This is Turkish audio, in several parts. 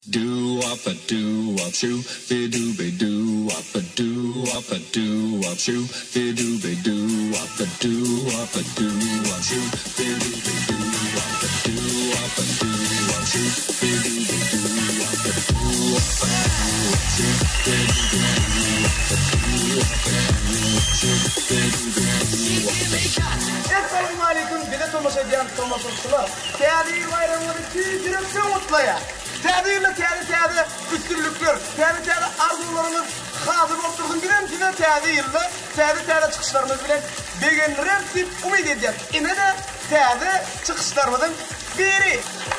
Do up a do up shoe, be do be do up a do up a do up shoe, be do be do up a do up a do up shoe, be do be do up a do up a do up shoe, be do be do up a do up a do up shoe, be do be do up a do up a do up shoe, be do be do up a. Assalamu alaikum, bile Thomas ediyen Thomas Usta. Değerli bayramları tüyürükse mutlaya. Təbiirlə təbi üstünlüklər, təbi arzularınız hazır olturduğun bilən ki, təbi çıxışlarınız bilən beğenirəm deyip umid edeceğim. Yine de təbi çıxışlarımızın biri.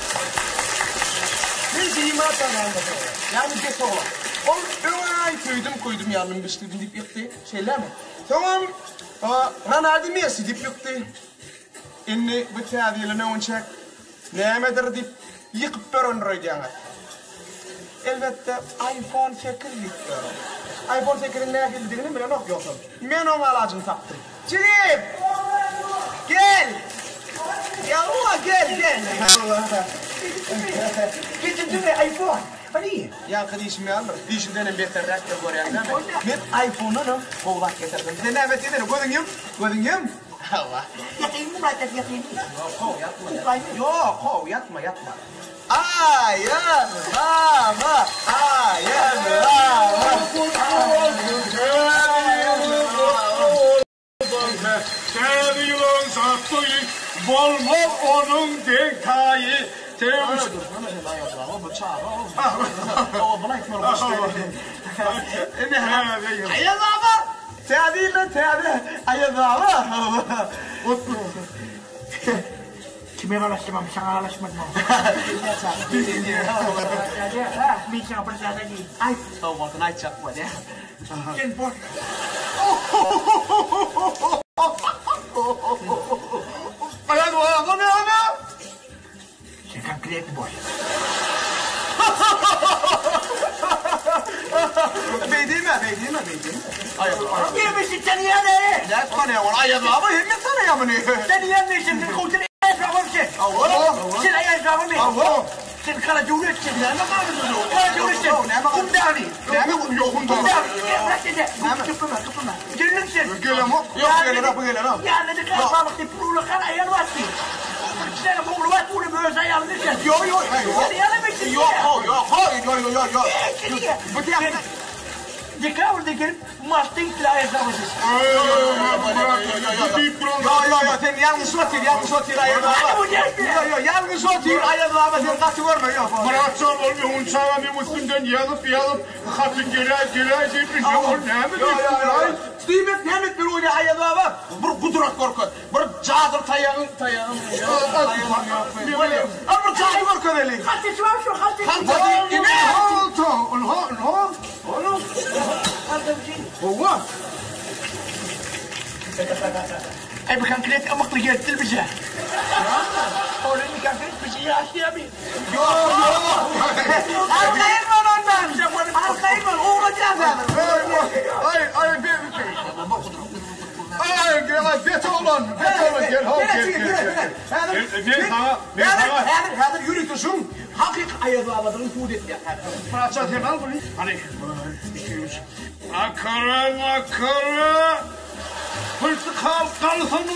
Ben şeyimi atanağımda yani bir soğuk. Onu ay koydum yanım bisküvim deyip yıktı. Şeyler mi? Tamam. Ranardı miyesi deyip yıktı. İnni bu təbiirlə ne olacak? Nemedir deyip yıkıp görünüreceğine. Elbette iPhone 8 yıkıyorum. iPhone 8'in ne geldiğini bile okuyorsun. Ben onun alacını taktım. Çilip! Gel! Yallah gel! Geçin mi iPhone? Hadi. Ya kardeşim ya, dişinden beter rektör görüyorsun değil mi? Ben iPhone'unu kovlak getirdim. Sen ne evet edin? Gördün Allah. Yakayım mı bırak yakayım? Yok kov yatma. Ayağıma. Değerli yılan sattı bolmaz onun dekayı. Ayağıma. Teadi. Ayağıma. Kime araştırmam, sana araştırmadım. Bir sana percaya değil. Ay, bakın ay çakma ya. Sen boş. Ayağıma ne? Sen kan kredi boş. Beydime. Ayağıma. Girmişsin sen yani. Ne tanıyor? Ayağıma hemmet tanıyor mu ne? Sen yenmişsin, bir kutu etrafım sen. Sen ayağı etrafım ne? Sen kara cumhuriyetçisin. Ne yapıyorsun? Kara cumhuriyetçisin. Kumdani. Bırak dedi. Kıpırma. Gelinsin. Gelem o. Yok gelem. Yani de kara balık deyip kurulu kara ayağını var ki. Sen kurulu var kurulu böyle ayağını düşer. Yok. Sen yanımışsın. Yok. Bu diye. Dikkat gelip mastin kila etrafısın. Yok. Sen yanlış otur ayağıma. Yok. Yanlış otur ayağıma. Sen kaçı görme yok. Bıraksan olmuyor. Uçağa bir üstünden yalıp katı gele deyip bir şey olur. Ne mi diyorsun? Stümet Mehmet bir oyunu ayağıma bak. Bir kudret korku. Bir çadır tayağın. Ama çadır korku öyle. Kaltesi var şu kaltesi. Kaltesi. Ne? Oğlum. Ova. Ay bakan kredi amaklı geldi bize. Oğlum bakan kredi bize yaşayamıyor. Yok. Arkayın var ondan. Arkayın var. Oğlacağız yani. Bet olan gel. Hadi yürü kızım. Hakik ayazlamadığın kudet ya. Bıraksan sen al bunu. Hani 200. Akara. Hırsı kalsın.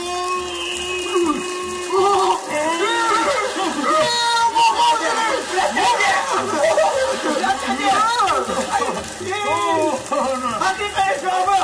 Hakik ayazlama.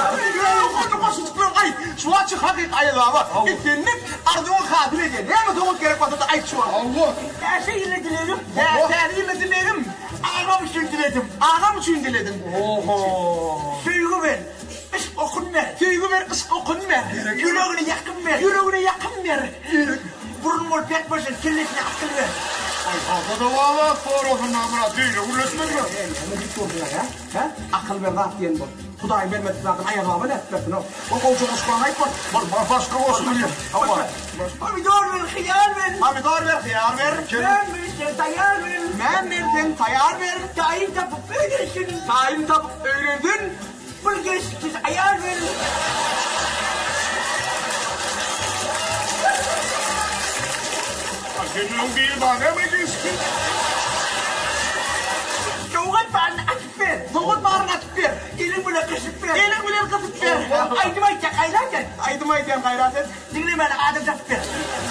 Şu açık hakik ayazlama. İttinlik ardımın katil edin. Ne mi doğuk gerek batırdı ayık şu an. Allah. Her şeyle dilerim. Değerliyle dilerim. Ağam için diledim. Sevgi ver. Işk okun ver. Işk okun ver. Yüreğine yakın ver. Burun mor pek başın kirletine akıl ver. Haftada valla sorusuna bırak değil. Uğraşmak mı? Akıl ver rahat diyen bu. Huday vermedi zaten ayağıma ne etmesin o. O kolcu koşkan ayıp var. Başka olsun diye. Pomidor ver, hıyar ver. Pomidor ver, hıyar ver. Ben versen tayar ver. Tayin tapıp öğrendin. Bölgesiz ayar ver. Senin bir bana mı diyorsun? kapıt ver. Aydım ayken kaylarken. Aydım ayken gayret et. Dinle beni adım kapıt ver.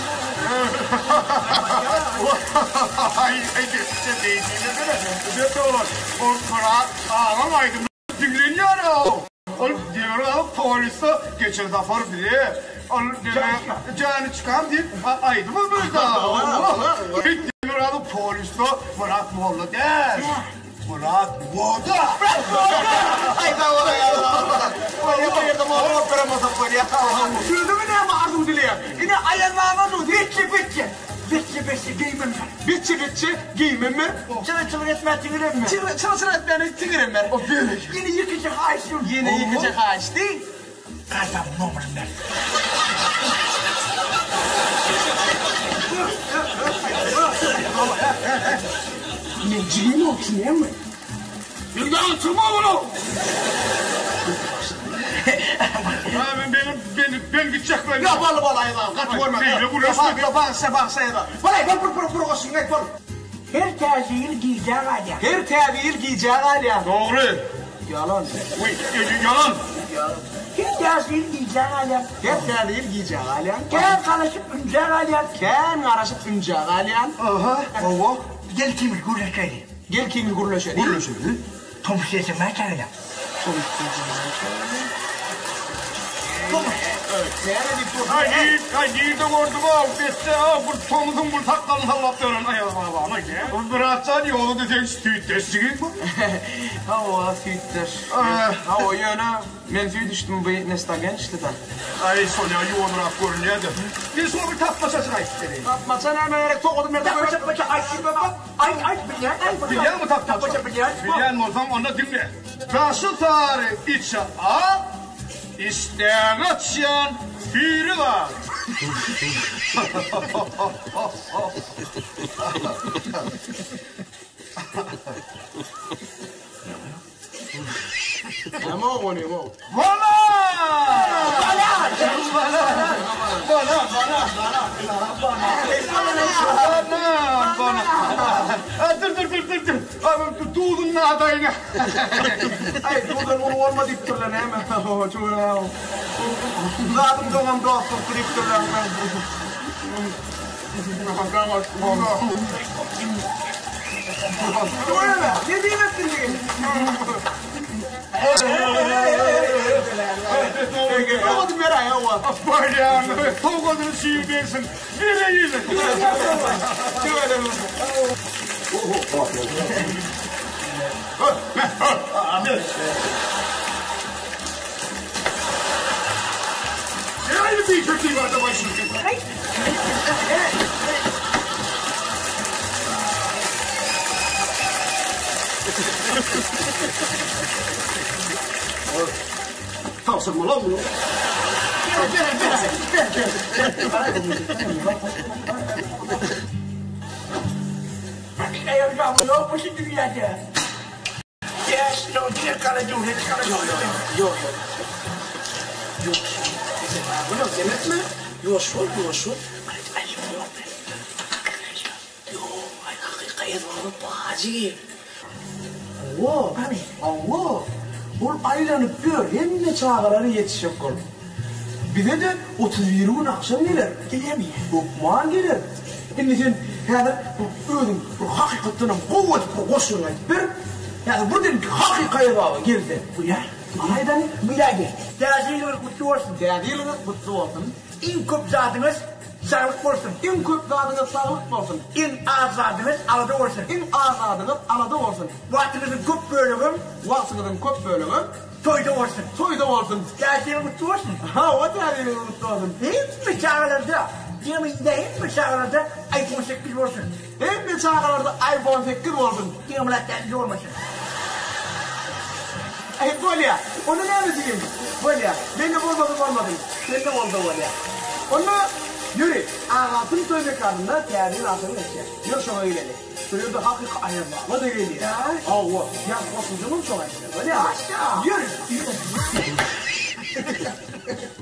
Ay sen değilsiniz değil mi? Ödete olur. O Murat ağlam aydım. Dinleniyor o. Oğlum diyor alıp polise geçen zafer bile. Canı çıkan deyip aydı mı burada? Diyor alıp polise Murat Molla der. Murat Molla. Ayda ola ya. Ola ya da mağdur operamasa koyuyor. Şurada mı ne mağdur diliyor? Yine ayarlarına dur. Bitçi. Bitçi giymem ben. Bitçi giymem mi? Çılık etmeye tüyürüm mü? Çalışır etmeni tıkırım ben. Yine yıkıcı haşım. Yine yıkacak ağaç değil. Kazam numarım ben. Ne cihim o ki ne mi? Yıldan çıkma bunu. Ben gidecek ben. Ya balı ayılan. Kaç vurma. Bak sayıda. Balay bur olsun et bur. Her terziyin giyeceği alyan. Her tabiil giyeceği alyan. Doğru. Yalan. Yalan. Her terziyin giyeceği alyan. Her tabiil giyeceği alyan. Gel kalaşıp ünceği alyan. Ken araşıp ünceği alyan. Aha. Ova. Gel kimi gurleşelim. Gel kimi gurlaşa. Gurlaşa. Tom sesi merkezine. Haydi de gördüm o. Beste bu tomuzun bu sakalını sallatıyorsun. Ayağıma bana gel. Bu bıraksan yolu da sen süt destigin mi? Hava sütler. Hava yöne. Men süt düştüm bu nestagen işte de. Ay Sonya yoğunarak görünüyor da. Bir sonra bir tapmaça çıkay istedim. Tapmaça ne meğerek tokladım yerde böyle. Tapmaça ay Bilyen mi tapmaça? Bilyen mi o zaman onu dinle. Taşı tarih içe a. İsteyen açyan fili var. Ama o konuyor mu? Bana! Dur. Abi tuğdun adayına. Ay buradan onu olma deyip dur lan hemen. Zaten doğam doğal deyip dur lan. Öyle mi? Ne diyemezsin diye. Olmadı merak ya o. Böyle yani. Tavukadını şiir değilsin. Bire yiyin. Şöyle mi? Yani bir kötü var da başını. Tavsırma lan bunu. Ayarlarına yok bu şimdi dünyada. Yes, no, diye kalacağım. Yok. Bunu demek mi? Yok şu. Allah. Bu aylanıp gör. Hem de çağları yetişecek kol. Bir de 31'in akşam gelir. Gelemiyor. Okman gelir. Şimdi sen ödün hakikatinin kuvveti koşun bir. Yani buradan hakikaya bağlı girdi. Bu ya. Aydan bilagi. Terziyin kutlu olsun. Değerli kutlu olsun. İn köp zatınız sağlık olsun. En köp zadınız sağlık olsun. İn az zatınız alada olsun. En azadınız alada olsun. Vaktınızın köp bölümü Vaksınızın köp bölümü toyda olsun. toyda olsun. Terziyin kutlu olsun. Ha o değerli kutlu olsun. Hiçbir çağrılarda, yemeğinde hiçbir çağrılarda iPhone 8 olsun. Hem de çağrılarda iPhone 8 olsun. Yemeğler terzi olmasın. Volya, onu ne yapayım? Volya, ben de olmadım. Ben de oldu Volya. Onu yürü. Ağatın tövbe karnında değerli ağatını geçer. Yürü şuna ileri. Şöyle de hakika ayırma. O da ileri. Allah. Ya koşucunun şuna işte. Volya. Yürü.